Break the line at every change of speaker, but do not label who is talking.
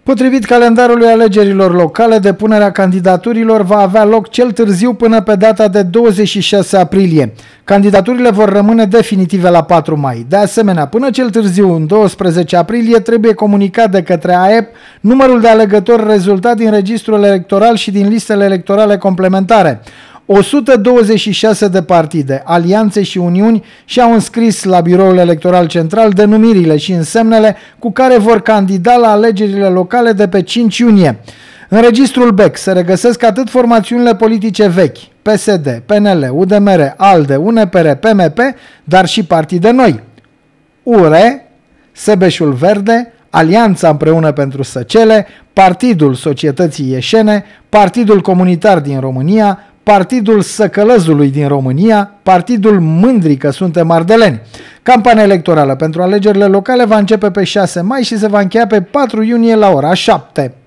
Potrivit calendarului alegerilor locale, depunerea candidaturilor va avea loc cel târziu până pe data de 26 aprilie. Candidaturile vor rămâne definitive la 4 mai. De asemenea, până cel târziu, în 12 aprilie, trebuie comunicat de către AEP numărul de alegători rezultat din registrul electoral și din listele electorale complementare. 126 de partide, alianțe și uniuni și-au înscris la Biroul Electoral Central denumirile și însemnele cu care vor candida la alegerile locale de pe 5 iunie. În registrul BEC se regăsesc atât formațiunile politice vechi, PSD, PNL, UDMR, ALDE, UNPR, PMP, dar și partide noi, URE, Sebeșul Verde, Alianța Împreună pentru Săcele, Partidul Societății Ieșene, Partidul Comunitar din România, Partidul Săcălăzului din România, Partidul Mândri că suntem ardeleni. Campania electorală pentru alegerile locale va începe pe 6 mai și se va încheia pe 4 iunie la ora 7.